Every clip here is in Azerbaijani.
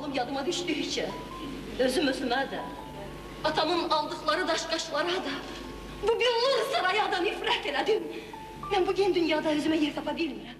oğlum yadıma düşdükçe, özüm özüme de, atamın aldıkları daşqaşlara da, bu billur saraya da nifrət elədim. Ben bugün dünyada özüme yer tapa bilmirəm.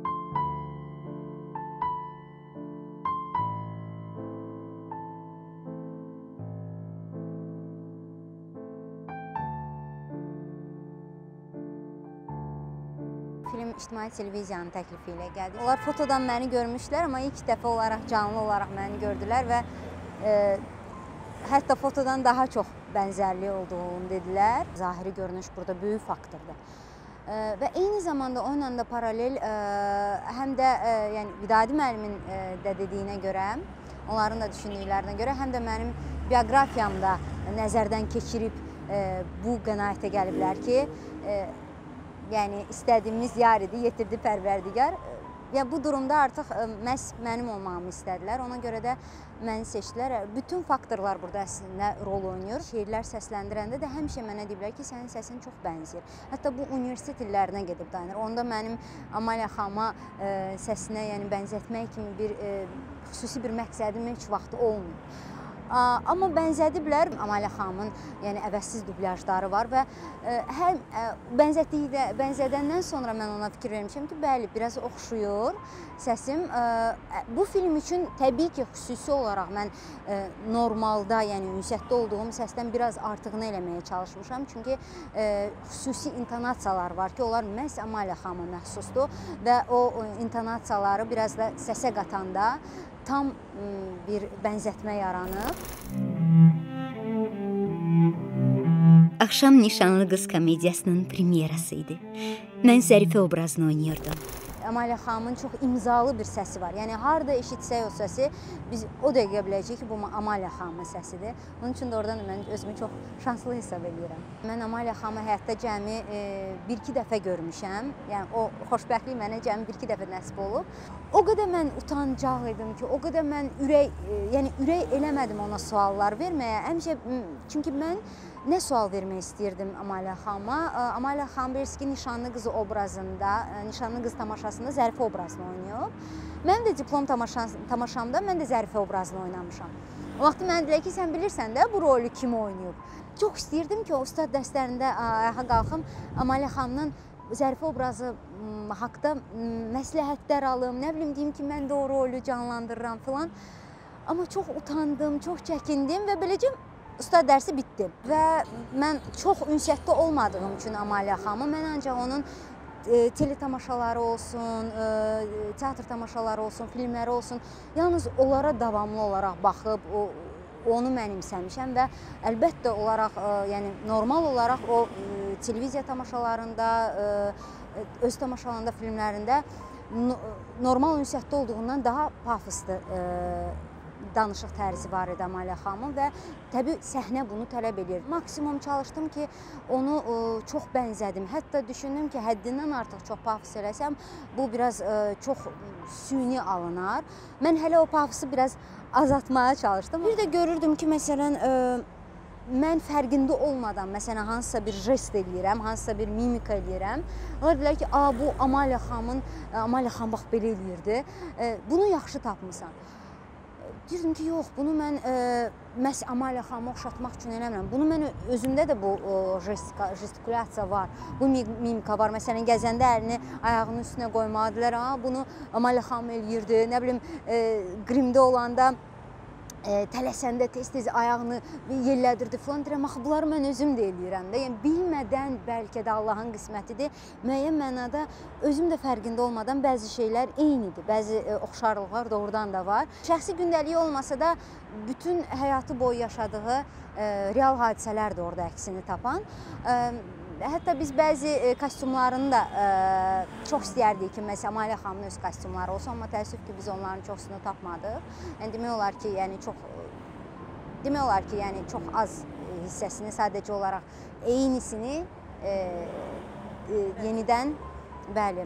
Film İctimai Televiziyanın təklifi ilə gəldi. Onlar fotodan məni görmüşlər, amma ilk dəfə olaraq, canlı olaraq məni gördülər və hətta fotodan daha çox bənzərliyi olduğunu dedilər. Zahiri görünüş burada böyük faktordur. Və eyni zamanda onunla da paralel, həm də yəni Vidadi müəllimin də dediyinə görə, onların da düşündüklərinə görə, həm də mənim bioqrafiyamda nəzərdən keçirib bu qənaətə gəliblər ki, yəni istədiyimiz yar idi, yetirdi Pərverdigar. Ya bu durumda artıq məhz mənim olmağımı istədilər. Ona görə də məni seçdilər. Bütün faktorlar burada əslində rol oynayır. Şeirlər səsləndirəndə də həmişə mənə deyiblər ki, sənin səsin çox bənzəyir. Hətta bu universitet illərinə gedib dayanır. Onda mənim Amaliya xanıma səsinə yəni bənzətmək kimi bir xüsusi bir məqsədim heç vaxt olmayıb. Amma bənzədiblər. Amaliya xanımın yəni əvəzsiz dublyajları var və həm bənzədəndən sonra mən ona fikir vermişəm ki, bəli, biraz oxşuyur səsim. Bu film üçün təbii ki, xüsusi olaraq mən normalda, yəni ünsiyyətdə olduğum səsdən biraz artığını eləməyə çalışmışam. Çünki xüsusi intonasiyalar var ki, onlar məhz Amaliya xanıma məxsusdur və o intonasiyaları biraz da səsə qatanda tam bir bənzətmə yaranıb. Axşam Nişanlı Qız komediyasının premyerası idi. Mən Zərifə obrazını oynayırdım. Amaliya xanımın çox imzalı bir səsi var. Yəni, harada eşitsək o səsi, biz o dəqiqə biləcəyik ki, bu Amaliya xanımın səsidir. Onun üçün də oradan mən özümü çox şanslı hesab edirəm. Mən Amaliya xanımı həyatda cəmi bir-iki dəfə görmüşəm. Yəni, o xoşbəxtlik mənə cəmi bir-iki dəfə nəsib olub. O qədər mən utancaq idim ki, o qədər mən ürək eləmədim ona suallar verməyə. Həmişə, çünki mən nə sual vermək istəyirdim Amaliya xanıma? Amaliya xanım bilirsiniz ki, Nişanlı Qızı obrazında, Nişanlı Qız tamaşasında Zərifə obrazını oynayıb. Mənim də diplom tamaşamda mən də Zərifə obrazını oynamışam. O vaxt mənə deyilər ki, sən bilirsən də bu rolü kim oynayıb? Çox istəyirdim ki, o ustad dərslərində ayağa qalxım, Amaliya xanımdan Zərifə obrazı haqda məsləhətlər alım, nə bilim deyim ki, mən də o rolü canlandırıram filan. Amma çox utandım, çox çəkindim və beləcə ustad dərsi bitdi. Və mən çox ünsiyyətdə olmadığım üçün Amaliya xanımı, mən ancaq onun teletamaşaları olsun, teatr tamaşaları olsun, filmləri olsun, yalnız onlara davamlı olaraq baxıb, onu mənimsəmişəm və əlbəttə olaraq, yəni normal olaraq o televiziya tamaşalarında, öz tamaşalarında, filmlərində normal ünsiyyətdə olduğundan daha pafoslu danışıq tərzi var idi Amaliya xanımın və təbii səhnə bunu tələb edir. Maksimum çalışdım ki, onu çox bənzədim. Hətta düşündüm ki, həddindən artıq çox pafos eləsəm, bu biraz çox süni alınar. Mən hələ o pafosu biraz azaltmaya çalışdım. Bir də görürdüm ki, məsələn, mən fərqində olmadan, məsələn, hansısa bir jest eləyirəm, hansısa bir mimika eləyirəm. Onlar deyilər ki, bu Amaliya xanımın, Amaliya xanım bax belə eləyirdi, bunu yaxşı tapmısan. Deyirdim ki, yox, bunu mən məhz Amaliya xanıma oxşatmaq üçün eləmirəm. Bunu mən özümdə də bu gestikulyasiya var, bu mimika var. Məsələn, gəzəndə əlini ayağının üstünə qoymadılar, bunu Amaliya xanım eləyirdi. Nə bilim, qrimdə olanda tələsəndə tez-tez ayağını yellədirdi falan. Deyirəm, axı, bunları mən özüm də eləyirəm də. Yəni, bilmədən bəlkə də Allahın qismətidir. Müəyyən mənada özüm də fərqində olmadan bəzi şeylər eynidir. Bəzi oxşarlıqlar doğrudan da var. Şəxsi gündəliyi olmasa da bütün həyatı boyu yaşadığı real hadisələr də orada əksini tapan. Hətta biz bəzi kostyumlarını da çox istəyərdik ki, məsələn, Amaliya xanımın öz kostyumları olsun, amma təəssüf ki, biz onların çoxsunu tapmadıq. Yəni, demək olar ki, çox az hissəsini, sadəcə olaraq eynisini yenidən, bəli,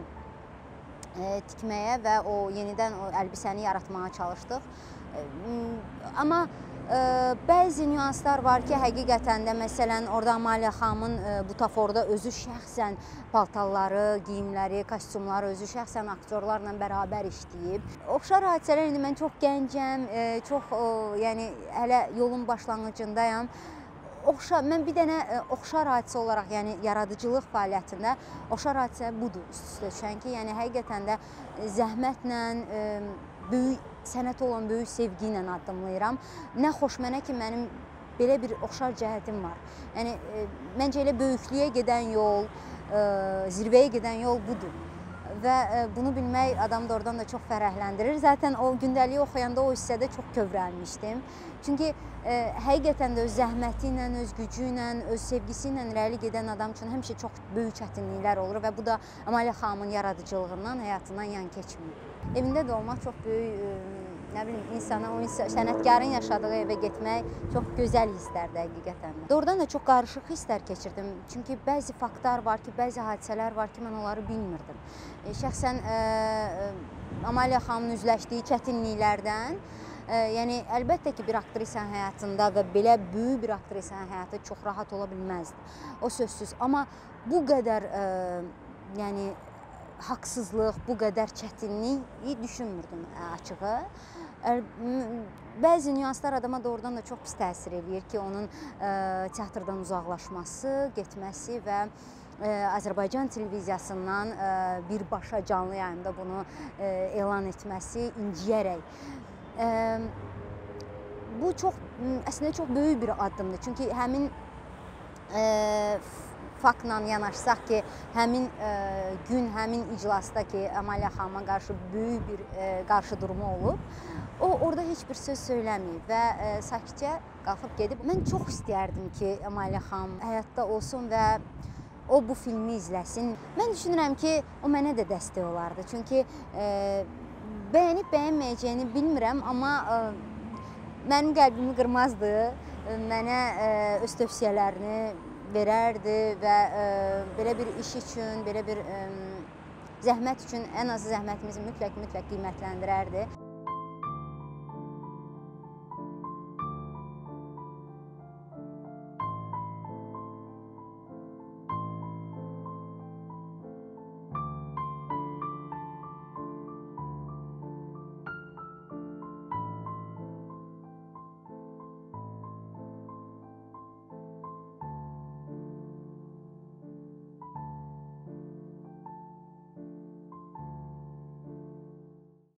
tikməyə və yenidən o əlbisəni yaratmağa çalışdıq. Amma Bəzi nüanslar var ki, həqiqətən də məsələn orada Amalia xanımın butaforda özü şəxsən paltarları, geyimləri, kostyumları özü şəxsən aktyorlarla bərabər işləyib. Oxşar hadisələr indi mən çox gəncəm, yəni hələ yolun başlanğıcındayam. Mən bir dənə oxşar hadisə olaraq, yəni yaradıcılıq fəaliyyətində oxşar hadisə budur üst-üstə düşən ki, yəni həqiqətən də zəhmətlə, böyük sənətə olan böyük sevgi ilə addımlayıram. Nə xoş mənə ki, mənim belə bir oxşar cəhətim var. Yəni, məncə elə böyüklüyə gedən yol, zirvəyə gedən yol budur. Və bunu bilmək adamı da oradan da çox fərəhləndirir. Zaten o gündəliyi oxuyanda o hissədə çox kövrəlmişdim. Çünki həqiqətən də öz zəhməti ilə, öz gücü ilə, öz sevgisi ilə irəli gedən adam üçün həmişə çox böyük çətinliklər olur və bu da Amalia xanımın yaradıcılığından, həyatından yan keçmir. Evində də olmaq çox böyük, nə bilim, insana, o sənətkarın yaşadığı evə getmək çox gözəl hisslərdir həqiqətən. Doğrudan da çox qarışıq hisslər keçirdim. Çünki bəzi faktlar var ki, bəzi hadisələr var ki, mən onları bilmirdim. Şəxsən Amalia xanımın üzləşdiyi çətinliklərdən, yəni əlbəttə ki, bir aktrisanın həyatında və belə böyük bir aktrisanın həyatı çox rahat ola bilməzdi. O sözsüz. Amma bu qədər, yəni haqsızlıq, bu qədər çətinlik düşünmürdüm açığı. Bəzi nüanslar adama doğrudan da çox pis təsir eləyir ki, onun teatrdan uzaqlaşması, getməsi və Azərbaycan televiziyasından birbaşa canlı yayımda bunu elan etməsi inciyərək. Bu əslində çox böyük bir addımdır. Çünki həmin faktla yanaşsaq ki, həmin gün, həmin iclasda ki, Amalia xanıma qarşı böyük bir qarşı durumu olub, o orada heç bir söz söyləməyib və sakitcə qalxıb gedib. Mən çox istəyərdim ki, Amalia xanım həyatda olsun və o bu filmi izləsin. Mən düşünürəm ki, o mənə də dəstək olardı. Çünki bəyənib bəyənməyəcəyini bilmirəm, amma mənim qəlbimi qırmazdı, mənə öz tövsiyələrini verərdi və belə bir iş üçün, belə bir zəhmət üçün ən azı zəhmətimizi mütləq qiymətləndirərdi.